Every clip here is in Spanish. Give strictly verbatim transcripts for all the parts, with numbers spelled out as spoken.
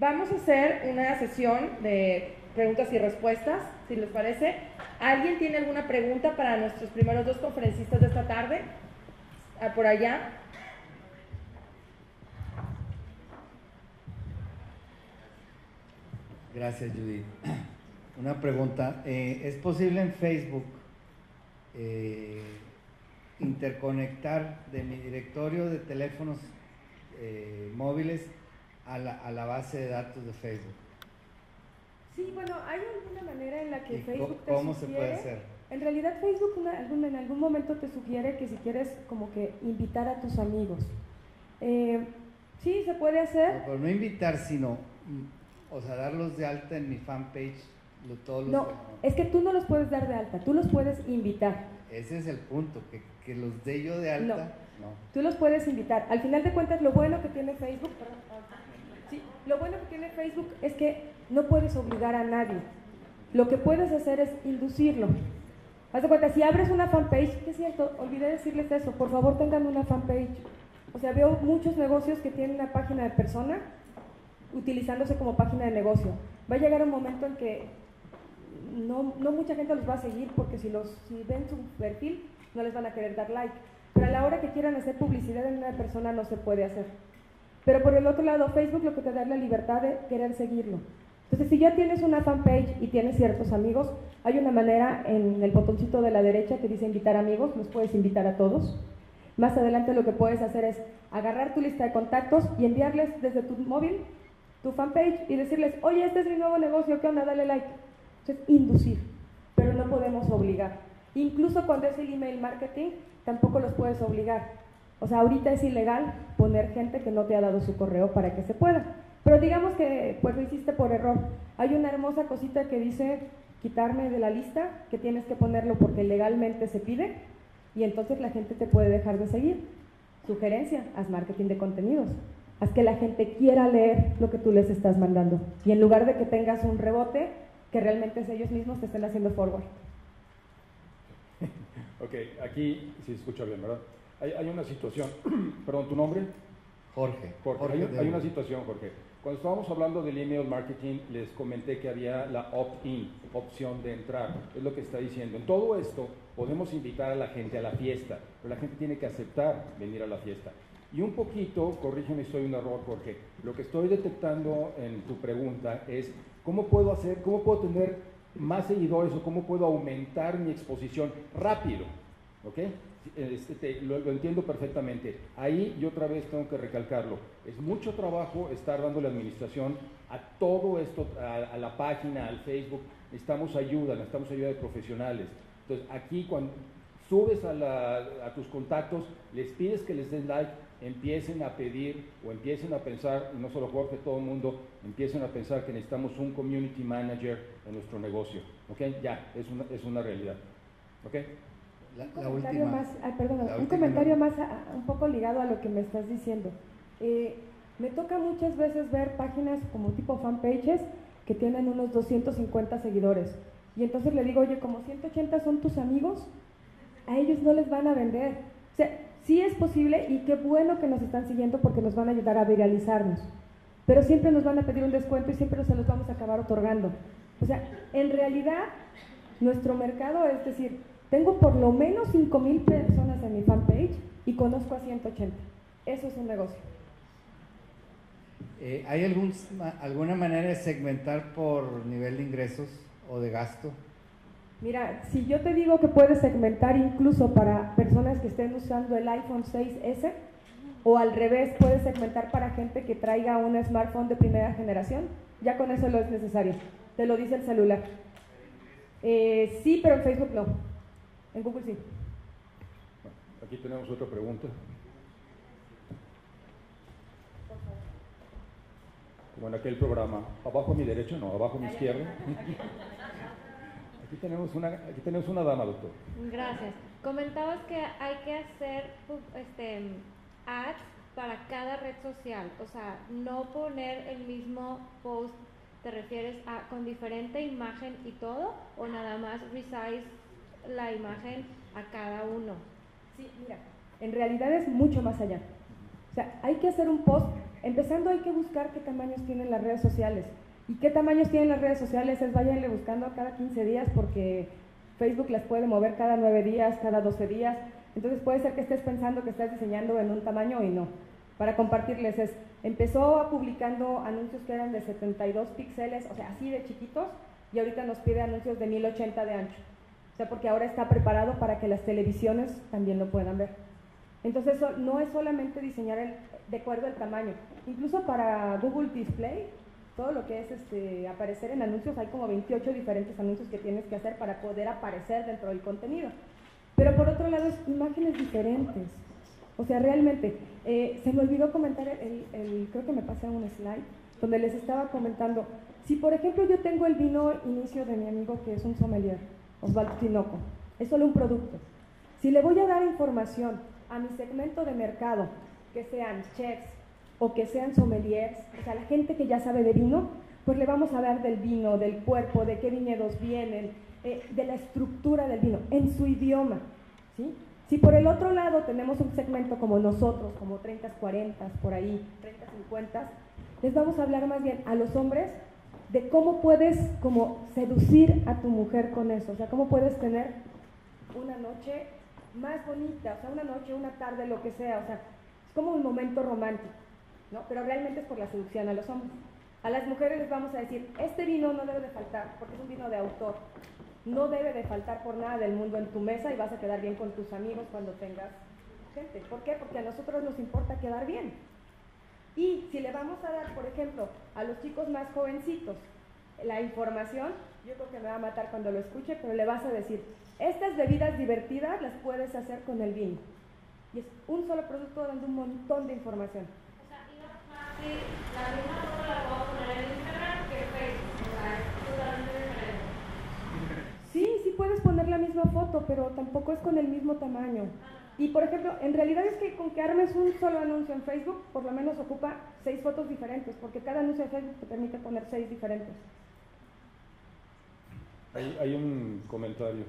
vamos a hacer una sesión de preguntas y respuestas, si les parece. ¿Alguien tiene alguna pregunta para nuestros primeros dos conferencistas de esta tarde? Ah, por allá. Gracias, Judith. Una pregunta. Eh, ¿Es posible en Facebook eh, interconectar de mi directorio de teléfonos eh, móviles a la, a la base de datos de Facebook? Sí, bueno, hay alguna manera en la que ¿Y Facebook te cómo sugiere, se puede hacer? En realidad Facebook una, algún, en algún momento te sugiere que si quieres como que invitar a tus amigos. Eh, sí, se puede hacer. No, pero no invitar, sino, o sea, darlos de alta en mi fanpage. Lo, todos los No, de... es que tú no los puedes dar de alta, tú los puedes invitar. Ese es el punto, que, que los dé yo de alta. No, no, tú los puedes invitar. Al final de cuentas, lo bueno que tiene Facebook, perdón, sí, lo bueno que tiene Facebook es que no puedes obligar a nadie. Lo que puedes hacer es inducirlo. Haz de cuenta, si abres una fanpage, que es cierto, olvidé decirles eso, por favor tengan una fanpage. O sea, veo muchos negocios que tienen una página de persona utilizándose como página de negocio. Va a llegar un momento en que no, no mucha gente los va a seguir porque si, los, si ven su perfil no les van a querer dar like. Pero a la hora que quieran hacer publicidad en una persona no se puede hacer. Pero por el otro lado, Facebook lo que te da es la libertad de querer seguirlo. Entonces, si ya tienes una fanpage y tienes ciertos amigos, hay una manera en el botoncito de la derecha que dice invitar amigos, los puedes invitar a todos. Más adelante lo que puedes hacer es agarrar tu lista de contactos y enviarles desde tu móvil tu fanpage y decirles, oye, este es mi nuevo negocio, ¿qué onda? Dale like. Entonces, inducir, pero no podemos obligar. Incluso cuando es el email marketing, tampoco los puedes obligar. O sea, ahorita es ilegal poner gente que no te ha dado su correo para que se pueda. Pero digamos que pues lo hiciste por error. Hay una hermosa cosita que dice quitarme de la lista, que tienes que ponerlo porque legalmente se pide, y entonces la gente te puede dejar de seguir. Sugerencia, haz marketing de contenidos. Haz que la gente quiera leer lo que tú les estás mandando. Y en lugar de que tengas un rebote, que realmente es ellos mismos te estén haciendo forward. Ok, aquí sí se escucha bien, ¿verdad? Hay, hay una situación, perdón, ¿tu nombre? Jorge. Jorge, Jorge hay, hay una situación, Jorge. Cuando estábamos hablando del email marketing, les comenté que había la opt-in, opción de entrar, es lo que está diciendo. En todo esto, podemos invitar a la gente a la fiesta, pero la gente tiene que aceptar venir a la fiesta. Y un poquito, corrígeme si soy un error, Jorge, lo que estoy detectando en tu pregunta es, ¿cómo puedo hacer, cómo puedo tener más seguidores o cómo puedo aumentar mi exposición rápido? ¿Ok? Este, te, lo, lo entiendo perfectamente. Ahí yo otra vez tengo que recalcarlo. Es mucho trabajo estar dándole administración a todo esto, a, a la página, al Facebook. Necesitamos ayuda, necesitamos ayuda de profesionales. Entonces aquí cuando subes a, la, a tus contactos, les pides que les den like, empiecen a pedir o empiecen a pensar, y no solo Jorge, todo el mundo, empiecen a pensar que necesitamos un community manager en nuestro negocio. ¿Ok? Ya, es una, es una realidad. ¿Ok? La, un la comentario última, más, ay, perdón, la un última comentario no. más a, un poco ligado a lo que me estás diciendo. Eh, me toca muchas veces ver páginas como tipo fanpages que tienen unos doscientos cincuenta seguidores y entonces le digo, oye, como ciento ochenta son tus amigos, a ellos no les van a vender. O sea, sí es posible y qué bueno que nos están siguiendo porque nos van a ayudar a viralizarnos, pero siempre nos van a pedir un descuento y siempre se los vamos a acabar otorgando. O sea, en realidad nuestro mercado, es decir, tengo por lo menos cinco mil personas en mi fanpage y conozco a ciento ochenta. Eso es un negocio. Eh, ¿Hay algún, alguna manera de segmentar por nivel de ingresos o de gasto? Mira, si yo te digo que puedes segmentar incluso para personas que estén usando el iPhone seis ese, o al revés, puedes segmentar para gente que traiga un smartphone de primera generación, ya con eso lo es necesario. Te lo dice el celular. Eh, sí, pero en Facebook no. En Google sí. Bueno, aquí tenemos otra pregunta. Como en aquel programa, abajo a mi derecha, no, abajo a mi izquierda. Aquí tenemos una, aquí tenemos una dama, doctor. Gracias. Comentabas que hay que hacer este, ads para cada red social, o sea, no poner el mismo post, ¿te refieres a con diferente imagen y todo, o nada más resize la imagen a cada uno? Sí, mira, en realidad es mucho más allá. O sea, hay que hacer un post empezando hay que buscar qué tamaños tienen las redes sociales. ¿Y qué tamaños tienen las redes sociales? Es váyanle buscando cada quince días porque Facebook las puede mover cada nueve días, cada doce días. Entonces puede ser que estés pensando que estás diseñando en un tamaño y no. Para compartirles es, empezó publicando anuncios que eran de setenta y dos píxeles, o sea, así de chiquitos, y ahorita nos pide anuncios de mil ochenta de ancho. O sea, porque ahora está preparado para que las televisiones también lo puedan ver. Entonces, eso no es solamente diseñar el, de acuerdo al tamaño. Incluso para Google Display, todo lo que es este, aparecer en anuncios, hay como veintiocho diferentes anuncios que tienes que hacer para poder aparecer dentro del contenido. Pero por otro lado, es imágenes diferentes. O sea, realmente, eh, se me olvidó comentar, el, el, creo que me pasé un slide, donde les estaba comentando, si por ejemplo yo tengo el vino inicio de mi amigo que es un sommelier, Osvaldo Tinoco, es solo un producto. Si le voy a dar información a mi segmento de mercado, que sean chefs o que sean sommeliers, o sea, la gente que ya sabe de vino, pues le vamos a hablar del vino, del cuerpo, de qué viñedos vienen, eh, de la estructura del vino, en su idioma, ¿sí? Si por el otro lado tenemos un segmento como nosotros, como treinta, cuarenta, por ahí, treinta, cincuenta, les vamos a hablar más bien a los hombres de cómo puedes como seducir a tu mujer con eso, o sea, cómo puedes tener una noche más bonita, o sea, una noche, una tarde, lo que sea, o sea, es como un momento romántico, ¿no? Pero realmente es por la seducción a los hombres. A las mujeres les vamos a decir, este vino no debe de faltar, porque es un vino de autor, no debe de faltar por nada del mundo en tu mesa y vas a quedar bien con tus amigos cuando tengas gente. ¿Por qué? Porque a nosotros nos importa quedar bien. Y si le vamos a dar, por ejemplo, a los chicos más jovencitos la información, yo creo que me va a matar cuando lo escuche, pero le vas a decir, estas bebidas divertidas las puedes hacer con el vino. Y es un solo producto dando un montón de información. O sea, iba más que la misma foto la puedo poner en Instagram que en Facebook, o sea, es totalmente diferente. Sí, sí puedes poner la misma foto, pero tampoco es con el mismo tamaño. Y por ejemplo, en realidad es que con que armes un solo anuncio en Facebook, por lo menos ocupa seis fotos diferentes, porque cada anuncio de Facebook te permite poner seis diferentes. Hay, hay un comentario.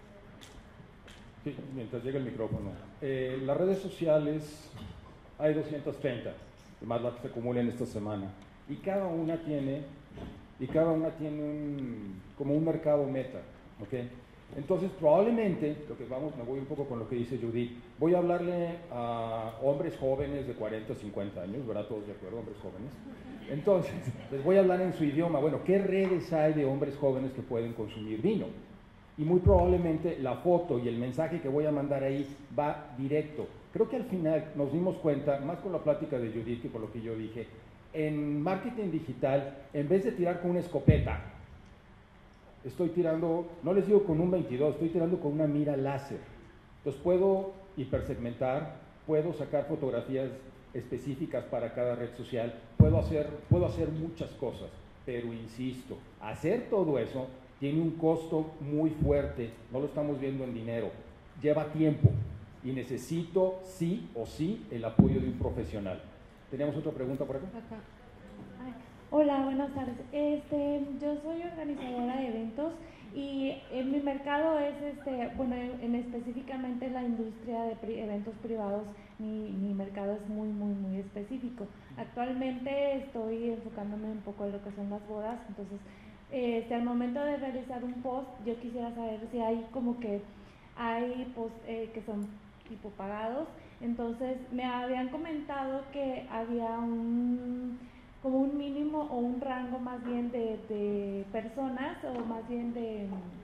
Sí, mientras llega el micrófono. Eh, las redes sociales, hay doscientas treinta, más las que se acumulan esta semana, y cada una tiene, y cada una tiene un, como un mercado meta, ¿ok? Entonces, probablemente, lo que vamos, me voy un poco con lo que dice Judith, voy a hablarle a hombres jóvenes de cuarenta, cincuenta años, ¿verdad? Todos de acuerdo, hombres jóvenes. Entonces, les voy a hablar en su idioma. Bueno, ¿qué redes hay de hombres jóvenes que pueden consumir vino? Y muy probablemente la foto y el mensaje que voy a mandar ahí va directo. Creo que al final nos dimos cuenta, más con la plática de Judith que por lo que yo dije, en marketing digital, en vez de tirar con una escopeta, estoy tirando, no les digo con un veintidós, estoy tirando con una mira láser. Entonces puedo hipersegmentar, puedo sacar fotografías específicas para cada red social, puedo hacer, puedo hacer muchas cosas, pero insisto, hacer todo eso tiene un costo muy fuerte, no lo estamos viendo en dinero, lleva tiempo y necesito sí o sí el apoyo de un profesional. ¿Tenemos otra pregunta por acá? Acá. Ay, hola, buenas tardes. Este, yo soy organizadora de eventos y en mi mercado es, este, bueno, en, en específicamente la industria de pri eventos privados, mi, mi mercado es muy, muy, muy específico. Actualmente estoy enfocándome un poco en lo que son las bodas, entonces, este, al momento de realizar un post, yo quisiera saber si hay como que hay post eh, que son tipo pagados. Entonces me habían comentado que había un como un mínimo o un rango más bien de, de personas o más bien de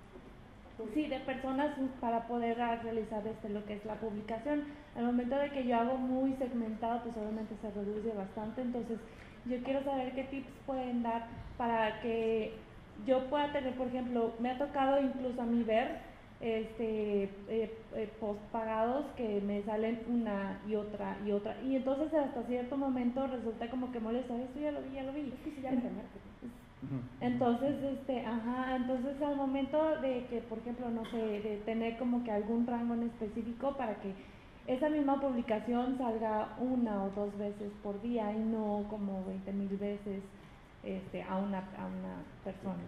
sí de personas para poder realizar este lo que es la publicación. Al momento de que yo hago muy segmentado, pues obviamente se reduce bastante. Entonces yo quiero saber qué tips pueden dar para que yo pueda tener, por ejemplo, me ha tocado incluso a mí ver este eh, eh, post pagados que me salen una y otra y otra y entonces hasta cierto momento resulta como que molesta, esto ya lo vi, ya lo vi. Es que se llama marketing. Entonces, este, ajá, entonces al momento de que, por ejemplo, no sé, de tener como que algún rango en específico para que esa misma publicación salga una o dos veces por día y no como veinte mil veces este, a, una, a una persona.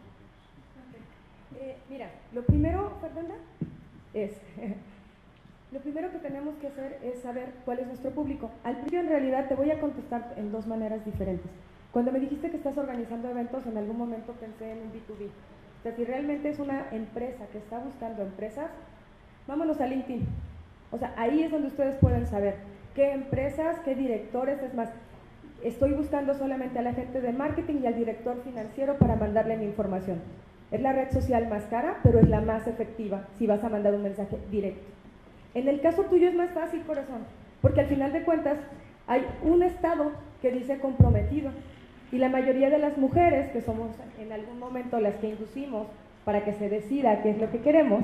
Eh, mira, lo primero, Fernanda, es lo primero que tenemos que hacer es saber cuál es nuestro público. Al principio, en realidad, te voy a contestar en dos maneras diferentes. Cuando me dijiste que estás organizando eventos, en algún momento pensé en un B dos B. O sea, si realmente es una empresa que está buscando empresas, vámonos a LinkedIn. O sea, ahí es donde ustedes pueden saber qué empresas, qué directores, es más, estoy buscando solamente a la gente de marketing y al director financiero para mandarle mi información. Es la red social más cara, pero es la más efectiva si vas a mandar un mensaje directo. En el caso tuyo es más fácil, corazón, porque al final de cuentas hay un estado que dice comprometido y la mayoría de las mujeres, que somos en algún momento las que inducimos para que se decida qué es lo que queremos,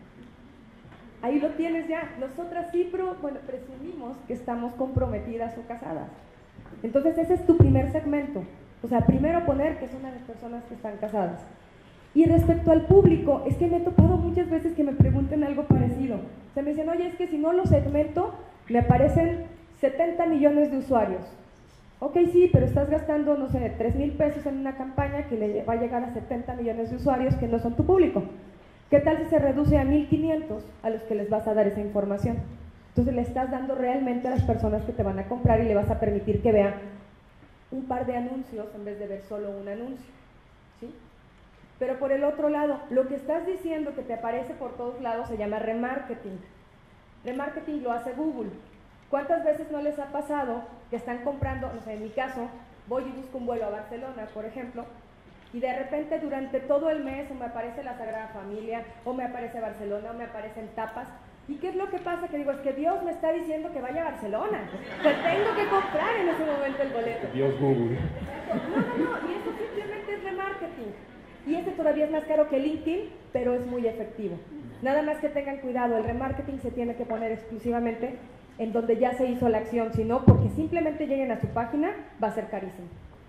ahí lo tienes ya. Nosotras sí, pero, bueno, presumimos que estamos comprometidas o casadas. Entonces ese es tu primer segmento. O sea, primero poner que son las personas que están casadas. Y respecto al público, es que me he topado muchas veces que me pregunten algo parecido. O sea, me dicen, oye, es que si no lo segmento, me aparecen setenta millones de usuarios. Ok, sí, pero estás gastando, no sé, tres mil pesos en una campaña que le va a llegar a setenta millones de usuarios que no son tu público. ¿Qué tal si se reduce a mil quinientos a los que les vas a dar esa información? Entonces le estás dando realmente a las personas que te van a comprar y le vas a permitir que vean un par de anuncios en vez de ver solo un anuncio, ¿sí? Pero por el otro lado, lo que estás diciendo que te aparece por todos lados se llama remarketing. Remarketing lo hace Google. ¿Cuántas veces no les ha pasado que están comprando, no sé, en mi caso, voy y busco un vuelo a Barcelona, por ejemplo, y de repente durante todo el mes o me aparece la Sagrada Familia, o me aparece Barcelona, o me aparecen tapas? ¿Y qué es lo que pasa? Que digo, es que Dios me está diciendo que vaya a Barcelona. Pues tengo que comprar en ese momento el boleto. Dios Google. No, no, no, y eso simplemente es remarketing. Y ese todavía es más caro que LinkedIn, pero es muy efectivo. Nada más que tengan cuidado, el remarketing se tiene que poner exclusivamente en donde ya se hizo la acción, si no, porque simplemente lleguen a su página, va a ser carísimo.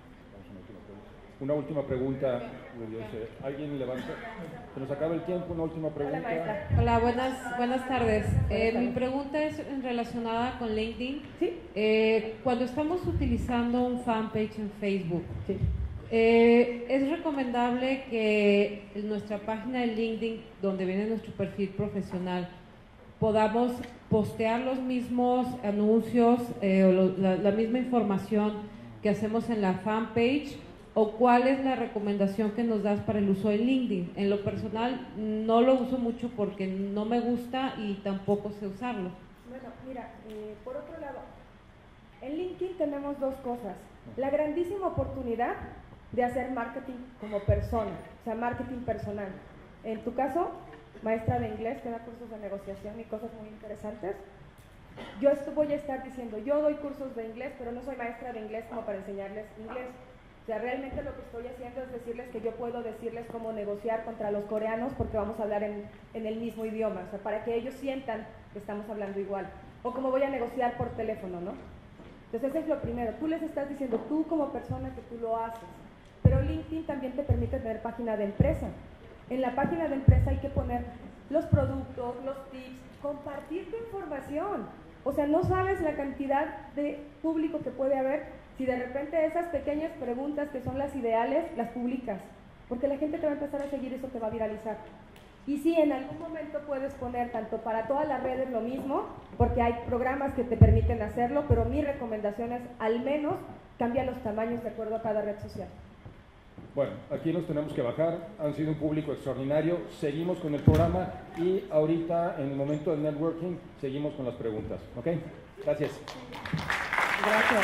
Una última pregunta. ¿Alguien levanta? Se nos acaba el tiempo, una última pregunta. Hola, maestra. Hola, buenas, buenas tardes. Buenas Eh, tardes. mi pregunta es relacionada con LinkedIn. ¿Sí? Eh, cuando estamos utilizando un fanpage en Facebook, Sí. eh, ¿es recomendable que en nuestra página de LinkedIn, donde viene nuestro perfil profesional, podamos postear los mismos anuncios eh, o lo- la, la misma información que hacemos en la fanpage? ¿O cuál es la recomendación que nos das para el uso de LinkedIn? En lo personal no lo uso mucho porque no me gusta y tampoco sé usarlo. Bueno, mira, eh, por otro lado, en LinkedIn tenemos dos cosas. La grandísima oportunidad de hacer marketing como persona, o sea, marketing personal. En tu caso, maestra de inglés que da cursos de negociación y cosas muy interesantes, yo esto voy a estar diciendo, yo doy cursos de inglés, pero no soy maestra de inglés como para enseñarles inglés. O sea, realmente lo que estoy haciendo es decirles que yo puedo decirles cómo negociar contra los coreanos porque vamos a hablar en, en el mismo idioma, o sea, para que ellos sientan que estamos hablando igual. O cómo voy a negociar por teléfono, ¿no? Entonces eso es lo primero, tú les estás diciendo tú como persona que tú lo haces, pero LinkedIn también te permite tener página de empresa. En la página de empresa hay que poner los productos, los tips, compartir tu información. O sea, no sabes la cantidad de público que puede haber si de repente esas pequeñas preguntas que son las ideales, las publicas, porque la gente te va a empezar a seguir, eso te va a viralizar. Y sí, en algún momento puedes poner tanto para todas las redes lo mismo, porque hay programas que te permiten hacerlo, pero mi recomendación es al menos cambia los tamaños de acuerdo a cada red social. Bueno, aquí nos tenemos que bajar. Han sido un público extraordinario. Seguimos con el programa y ahorita, en el momento del networking, seguimos con las preguntas. ¿Ok? Gracias. Gracias.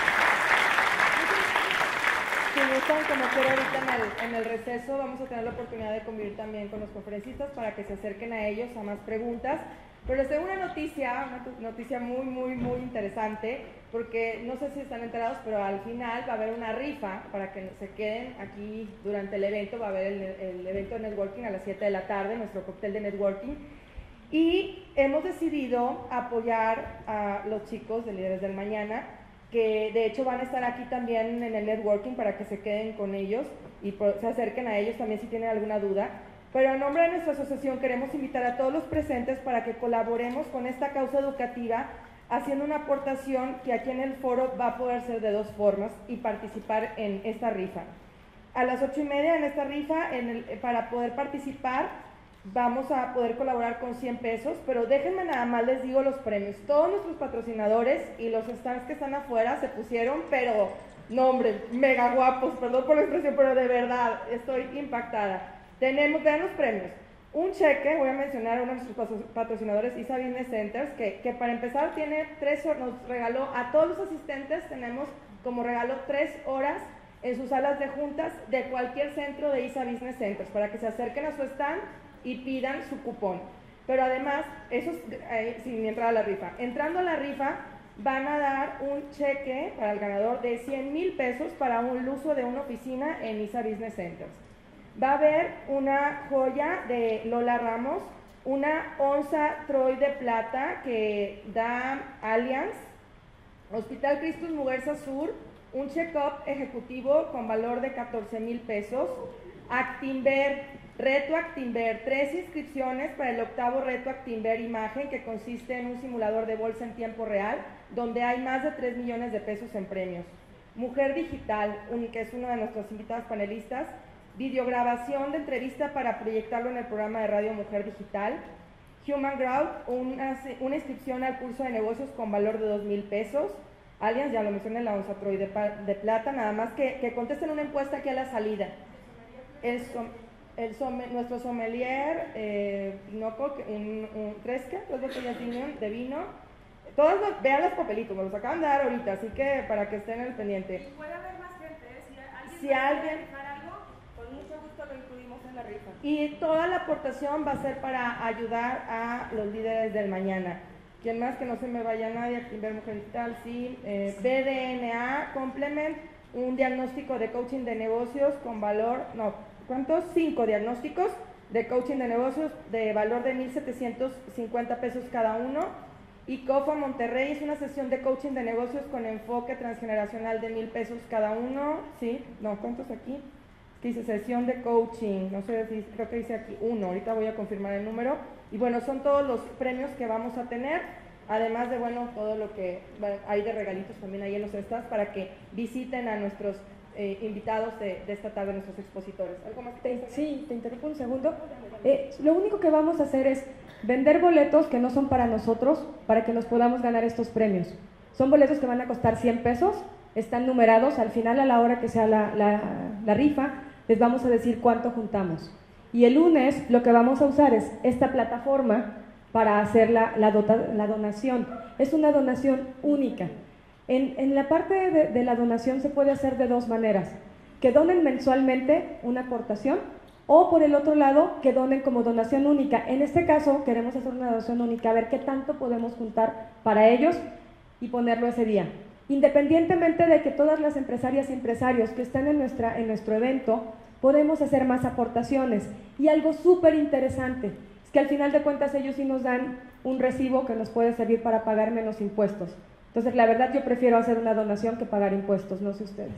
Si gustan, como quiero ahorita en el, en el receso, vamos a tener la oportunidad de convivir también con los conferencistas para que se acerquen a ellos a más preguntas. Pero les tengo una noticia, una tu- noticia muy, muy, muy interesante, porque no sé si están enterados, pero al final va a haber una rifa para que se queden aquí durante el evento. Va a haber el, el evento de networking a las siete de la tarde, nuestro cóctel de networking. Y hemos decidido apoyar a los chicos de Líderes del Mañana, que de hecho van a estar aquí también en el networking para que se queden con ellos y por- se acerquen a ellos también si tienen alguna duda. Pero en nombre de nuestra asociación queremos invitar a todos los presentes para que colaboremos con esta causa educativa, haciendo una aportación que aquí en el foro va a poder ser de dos formas y participar en esta rifa. A las ocho y media en esta rifa, en el, para poder participar, vamos a poder colaborar con cien pesos, pero déjenme nada más les digo los premios. Todos nuestros patrocinadores y los stands que están afuera se pusieron, pero, no hombre, mega guapos, perdón por la expresión, pero de verdad, estoy impactada. Tenemos, vean los premios. Un cheque, voy a mencionar a uno de nuestros patrocinadores, Isa Business Centers, que, que para empezar tiene tres horas, nos regaló a todos los asistentes, tenemos como regalo tres horas en sus salas de juntas de cualquier centro de Isa Business Centers, para que se acerquen a su stand y pidan su cupón. Pero además, eso es eh, sin entrar a la rifa. Entrando a la rifa, van a dar un cheque para el ganador de cien mil pesos para un uso de una oficina en Isa Business Centers. Va a haber una joya de Lola Ramos, una onza Troy de plata que da Allianz, Hospital Cristus Muguerza Sur, un check-up ejecutivo con valor de catorce mil pesos, Actinver, Reto Actinver, tres inscripciones para el octavo Reto Actinver Imagen, que consiste en un simulador de bolsa en tiempo real, donde hay más de tres millones de pesos en premios. Mujer Digital, un, que es uno de nuestros invitados panelistas, videograbación de entrevista para proyectarlo en el programa de radio Mujer Digital. Human Growth, una, una inscripción al curso de negocios con valor de dos mil pesos. Allianz, ya lo mencioné, la onza Troy de, de plata, nada más que, que contesten una encuesta aquí a la salida. El, som, el som, nuestro sommelier, eh, Pinoco, un, un, tres, ¿qué? Tres botellas de vino, de vino. Todos los, vean los papelitos, me los acaban de dar ahorita, así que para que estén al pendiente. Y puede haber más gente, ¿eh? Si alguien, si alguien algo, con mucho gusto lo incluimos en la rifa. Y toda la aportación va a ser para ayudar a los líderes del mañana. ¿Quién más? Que no se me vaya nadie, Actinver Mujer Digital, sí. Eh, B D N A Complement, un diagnóstico de coaching de negocios con valor, no, ¿cuántos? Cinco diagnósticos de coaching de negocios de valor de mil setecientos cincuenta pesos cada uno. Y COFA Monterrey es una sesión de coaching de negocios con enfoque transgeneracional de mil pesos cada uno, ¿sí? No, ¿cuántos aquí? Dice sesión de coaching, no sé si, creo que dice aquí uno, ahorita voy a confirmar el número. Y bueno, son todos los premios que vamos a tener, además de, bueno, todo lo que hay de regalitos también ahí en los stands para que visiten a nuestros eh, invitados de, de esta tarde, nuestros expositores. ¿Algo más que te Sí, te interrumpo un segundo. Eh, lo único que vamos a hacer es vender boletos que no son para nosotros, para que nos podamos ganar estos premios. Son boletos que van a costar cien pesos, están numerados, al final a la hora que sea la, la, la rifa, les vamos a decir cuánto juntamos. Y el lunes lo que vamos a usar es esta plataforma para hacer la, la, dota, la donación. Es una donación única. En, en la parte de, de la donación se puede hacer de dos maneras. Que donen mensualmente una aportación o por el otro lado que donen como donación única. En este caso queremos hacer una donación única, a ver qué tanto podemos juntar para ellos y ponerlo ese día. Independientemente de que todas las empresarias y empresarios que están en, nuestra, en nuestro evento podemos hacer más aportaciones. Y algo súper interesante es que al final de cuentas ellos sí nos dan un recibo que nos puede servir para pagar menos impuestos. Entonces la verdad yo prefiero hacer una donación que pagar impuestos, no sé ustedes.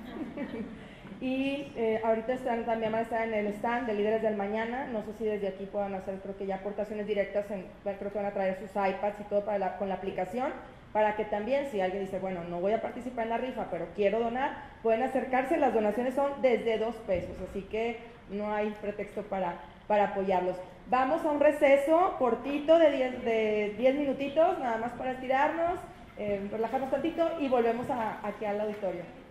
Y eh, ahorita están, también van a estar en el stand de Líderes del Mañana, no sé si desde aquí puedan hacer, creo que ya aportaciones directas, en, creo que van a traer sus iPads y todo para la, con la aplicación, para que también si alguien dice, bueno, no voy a participar en la rifa, pero quiero donar, pueden acercarse, las donaciones son desde dos pesos, así que no hay pretexto para, para apoyarlos. Vamos a un receso cortito de diez, de diez minutitos, nada más para estirarnos, eh, relajarnos tantito y volvemos a, aquí al auditorio.